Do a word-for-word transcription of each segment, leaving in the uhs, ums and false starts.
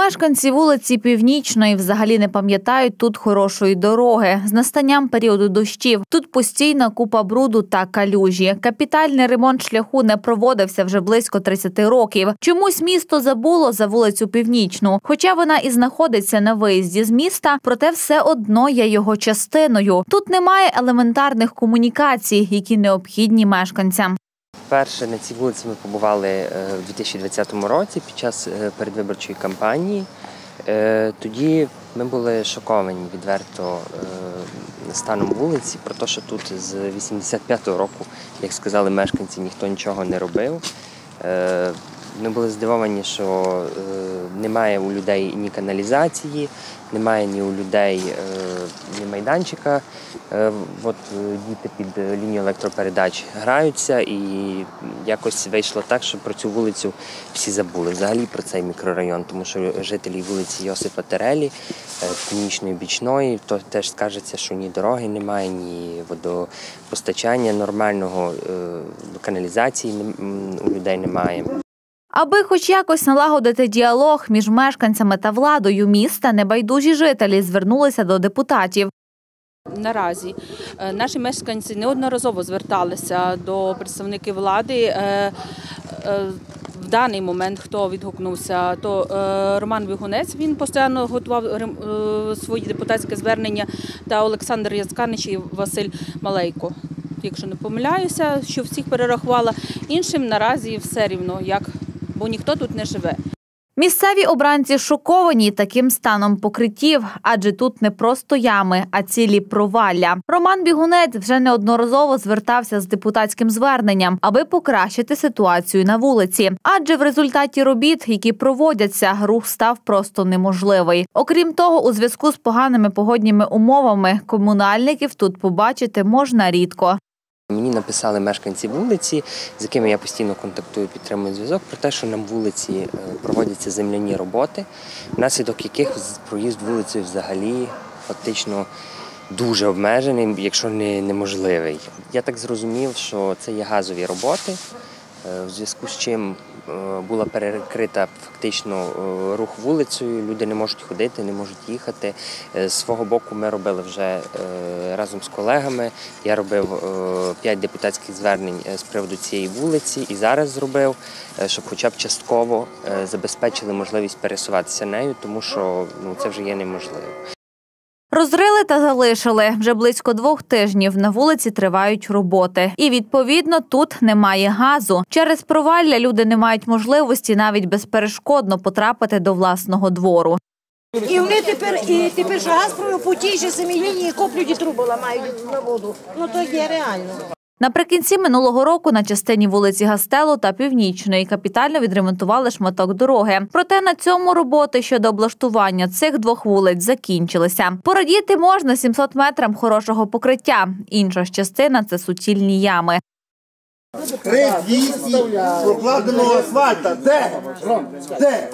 Мешканці вулиці Північної взагалі не пам'ятають тут хорошої дороги. З настанням періоду дощів тут постійна купа бруду та калюжі. Капітальний ремонт шляху не проводився вже близько тридцяти років. Чомусь місто забуло за вулицю Північну. Хоча вона і знаходиться на виїзді з міста, проте все одно є його частиною. Тут немає елементарних комунікацій, які необхідні мешканцям. Вперше на цій вулиці ми побували у дві тисячі двадцятому році під час передвиборчої кампанії. Тоді ми були шоковані відверто станом вулиці, про те, що тут з вісімдесят п'ятого року, як сказали мешканці, ніхто нічого не робив. Ми були здивовані, що немає у людей ні каналізації, немає ні у людей ні майданчика. От діти під лінією електропередач граються, і якось вийшло так, що про цю вулицю всі забули. Взагалі про цей мікрорайон, тому що жителі вулиці Йосипа Терелі, Північної, Бічної, то теж скажеться, що ні дороги немає, ні водопостачання нормального, каналізації у людей немає. Аби хоч якось налагодити діалог між мешканцями та владою міста, небайдужі жителі звернулися до депутатів. Наразі наші мешканці неодноразово зверталися до представників влади. В даний момент, хто відгукнувся, то Роман Бігунець, він постійно готував свої депутатські звернення, та Олександр Яцканич і Василь Малейко. Якщо не помиляюся, що всіх перерахувала, іншим наразі все рівно, як, бо ніхто тут не живе. Місцеві обранці шоковані таким станом покриттів, адже тут не просто ями, а цілі провалля. Роман Бігунець вже неодноразово звертався з депутатським зверненням, аби покращити ситуацію на вулиці. Адже в результаті робіт, які проводяться, рух став просто неможливий. Окрім того, у зв'язку з поганими погодніми умовами комунальників тут побачити можна рідко. Мені написали мешканці вулиці, з якими я постійно контактую, підтримую зв'язок, про те, що на вулиці проводяться земляні роботи, внаслідок яких проїзд вулицею взагалі фактично дуже обмежений, якщо не неможливий. Я так зрозумів, що це є газові роботи, в зв'язку з чим була перекрита фактично рух вулицею, люди не можуть ходити, не можуть їхати. З свого боку ми робили вже разом з колегами, я робив п'ять депутатських звернень з приводу цієї вулиці і зараз зробив, щоб хоча б частково забезпечили можливість пересуватися нею, тому що ну, це вже є неможливо. Розрили та залишили. Вже близько двох тижнів на вулиці тривають роботи. І, відповідно, тут немає газу. Через провалля люди не мають можливості навіть безперешкодно потрапити до власного двору. І вони тепер, і тепер що газ провів по тій же самій лінії, коплють і труби ламають на воду. Ну то є реально. Наприкінці минулого року на частині вулиці Гастелу та Північної капітально відремонтували шматок дороги. Проте на цьому роботи щодо облаштування цих двох вулиць закінчилися. Порадіти можна сімсот метрам хорошого покриття. Інша ж частина – це суцільні ями. Три двісті прокладеного асфальта. Де? Де?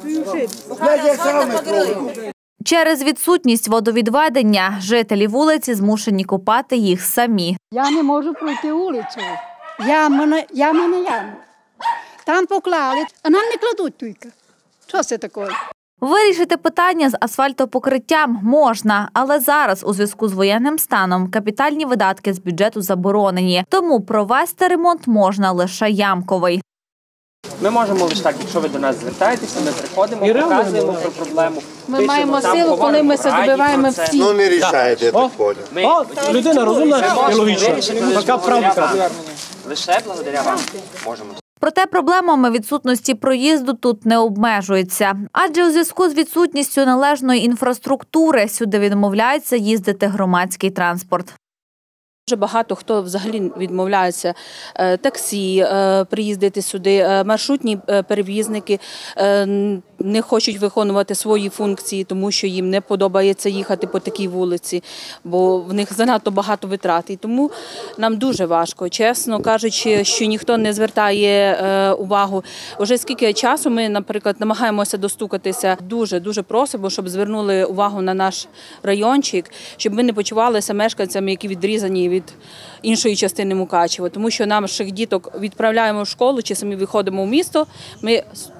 Де саме прокладено? Через відсутність водовідведення жителі вулиці змушені копати їх самі. Я не можу пройти вулицю. Яма на яма. На яму. Там поклали, а нам не кладуть тільки. Що це таке? Вирішити питання з асфальтопокриттям можна, але зараз у зв'язку з воєнним станом капітальні видатки з бюджету заборонені. Тому провести ремонт можна лише ямковий. Ми можемо лише так, якщо ви до нас звертаєтеся, ми приходимо, показуємо про проблему. Ми маємо силу, коли ми це добиваємо всі. Ну не рішаєте, я так понял. Людина розумна і логічна. Така правда. Лише благодаря вам можемо. Проте проблемами відсутності проїзду тут не обмежується. Адже у зв'язку з відсутністю належної інфраструктури сюди відмовляється їздити громадський транспорт. Дуже багато хто взагалі відмовляється таксі приїздити сюди, маршрутні перевізники не хочуть виконувати свої функції, тому що їм не подобається їхати по такій вулиці, бо в них занадто багато витрат. І тому нам дуже важко, чесно кажучи, що ніхто не звертає увагу. Уже скільки часу ми, наприклад, намагаємося достукатися, дуже-дуже просимо, щоб звернули увагу на наш райончик, щоб ми не почувалися мешканцями, які відрізані від іншої частини Мукачева, тому що наших діток відправляємо в школу чи самі виходимо в місто, ми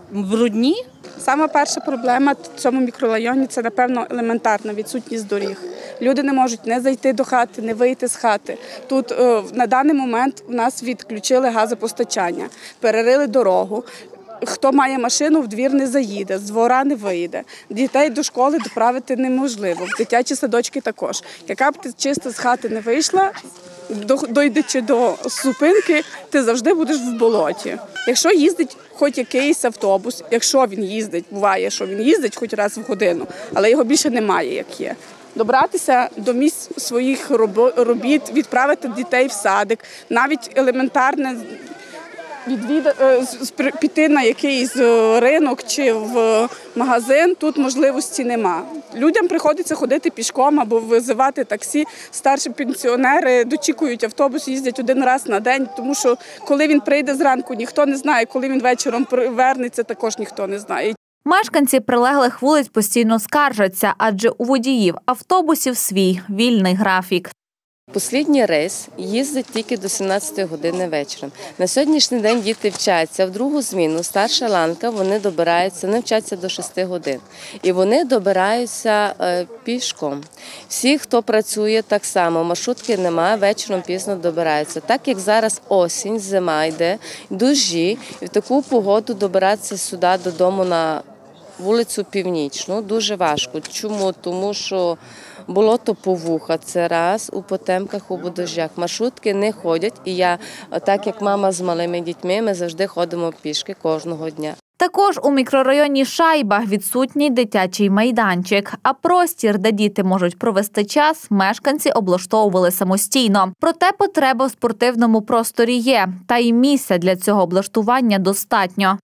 брудні. Сама перша проблема в цьому мікрорайоні – це, напевно, елементарна відсутність доріг. Люди не можуть не зайти до хати, не вийти з хати. Тут на даний момент у нас відключили газопостачання, перерили дорогу. Хто має машину, в двір не заїде, з двора не вийде. Дітей до школи доправити неможливо, в дитячі садочки також. Яка б ти чисто з хати не вийшла, дойдучи до зупинки, ти завжди будеш в болоті. Якщо їздить хоч якийсь автобус, якщо він їздить, буває, що він їздить хоч раз в годину, але його більше немає, як є. Добратися до місць своїх робіт, відправити дітей в садик, навіть елементарне відвід... піти на якийсь ринок чи в магазин, тут можливості нема. Людям приходиться ходити пішком або визивати таксі. Старші пенсіонери дочікують автобус, їздять один раз на день, тому що коли він прийде зранку, ніхто не знає, коли він вечором повернеться, також ніхто не знає. Мешканці прилеглих вулиць постійно скаржаться, адже у водіїв автобусів свій вільний графік. Послідній рейс їздить тільки до сімнадцятої години вечора. На сьогоднішній день діти вчаться в другу зміну, старша ланка, вони добираються, не вчаться до шести годин. І вони добираються е, пішком. Всі, хто працює так само, маршрутки немає, вечором пізно добираються. Так як зараз осінь, зима йде, дощі, і в таку погоду добиратися сюди додому на вулицю Північну дуже важко. Чому? Тому що болото по вуха – це раз, у потемках, у дощах. Маршрутки не ходять, і я, так як мама з малими дітьми, ми завжди ходимо пішки кожного дня. Також у мікрорайоні Шайба відсутній дитячий майданчик, а простір, де діти можуть провести час, мешканці облаштовували самостійно. Проте потреба в спортивному просторі є, та й місця для цього облаштування достатньо.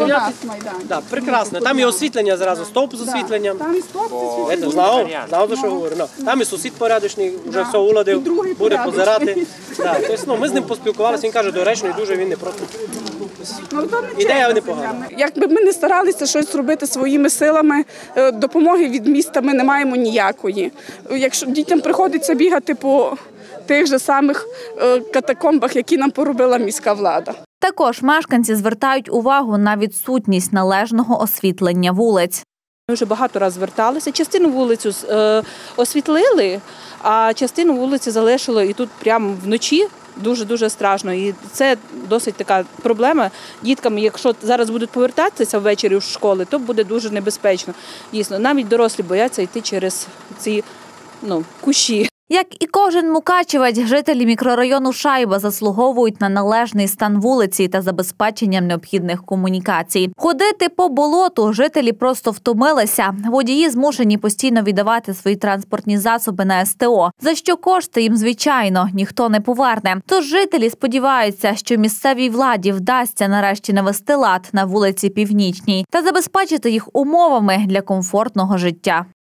Да, прекрасно. Там і освітлення зразу, стовп з освітленням. Там і стовп з освітленням. Знав, знав, за що говорю. Там і сусід порядочний, вже все уладив, буде позирати. Да, тобто, ну, ми з ним поспілкувалися, він каже, доречно і дуже він не проти. Ідея непогана. Якби ми не старалися щось робити своїми силами, допомоги від міста ми не маємо ніякої. Якщо дітям приходиться бігати по тих же самих катакомбах, які нам поробила міська влада. Також мешканці звертають увагу на відсутність належного освітлення вулиць. Ми вже багато разів зверталися. Частину вулицю е, освітлили, а частину вулиці залишило і тут прямо вночі дуже-дуже страшно. І це досить така проблема. Діткам, якщо зараз будуть повертатися ввечері в школи, то буде дуже небезпечно. Дійсно, навіть дорослі бояться йти через ці ну, кущі. Як і кожен мукачевець, жителі мікрорайону Шайба заслуговують на належний стан вулиці та забезпеченням необхідних комунікацій. Ходити по болоту жителі просто втомилися. Водії змушені постійно віддавати свої транспортні засоби на ес те о, за що кошти їм, звичайно, ніхто не поверне. Тож жителі сподіваються, що місцевій владі вдасться нарешті навести лад на вулиці Північній та забезпечити їх умовами для комфортного життя.